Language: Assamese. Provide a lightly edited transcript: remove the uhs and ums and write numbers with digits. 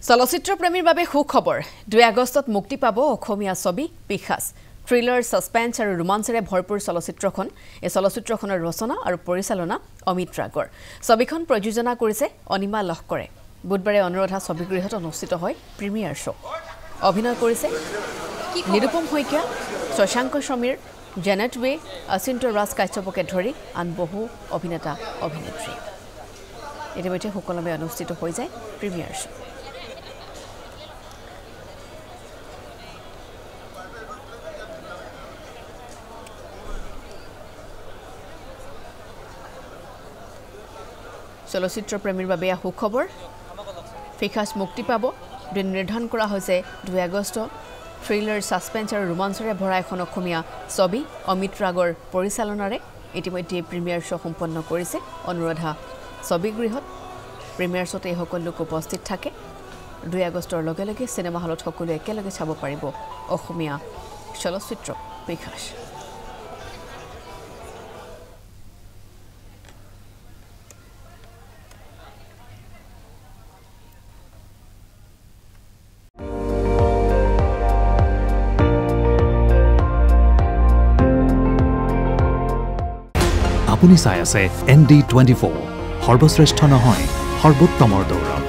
চলচ্চিত্ৰ প্ৰেমীৰ বাবে সুখবৰ 2 আগষ্টত মুক্তি পাব অসমীয়া ছবি পিশাচ থ্ৰিলাৰ সাসপেন্স আৰু ৰোমাঞ্চৰে ভৰপুৰ চলচ্চিত্ৰখন এই চলচ্চিত্ৰখনৰ ৰচনা আৰু পৰিচালনা অমিত ৰাগৰ ছবিখন প্ৰযোজনা কৰিছে অনিমা লহকৰে বুধবাৰে অনুৰাধা ছবিগৃহত অনুষ্ঠিত হয় প্ৰিমিয়াৰ শ্ব অভিনয় কৰিছে নিৰুপম শইকীয়া শশাংক সমীৰ জেনেট ৱে অচিন্ত ৰাজ কাশ্যপকে ধৰি আন বহু অভিনেতা অভিনেত্ৰী ইতিমধ্যে সকলোৱে অনুষ্ঠিত হৈ যায় প্ৰিমিয়াৰ শ্ব চলচ্চিত্ৰ প্ৰেমীৰ বাবে সুখবৰ পিশাচ মুক্তি পাব দিন নিৰ্ধাৰণ কৰা হৈছে 2 আগষ্ট থ্ৰিলাৰ সাসপেন্স আৰু ৰোমাঞ্চৰে ভৰা এখন অসমীয়া ছবি অমিত ৰাগৰ পৰিচালনাৰে ইতিমধ্যে প্ৰিমিয়াৰ শ্ব সম্পন্ন কৰিছে অনুৰাধা ছবিগৃহত প্ৰিমিয়াৰ শ্বতে সকলো লোক উপস্থিত থাকে 2 আগষ্টৰ লগে লগে সিনেমা হলত সকলো একেলগে চাব পাৰিব অসমীয়া চলচ্চিত্ৰ পিশাচ আপুনি চাই আছে ND24 সৰ্বশ্ৰেষ্ঠ নহয় সৰ্বোত্তমৰ দৌৰ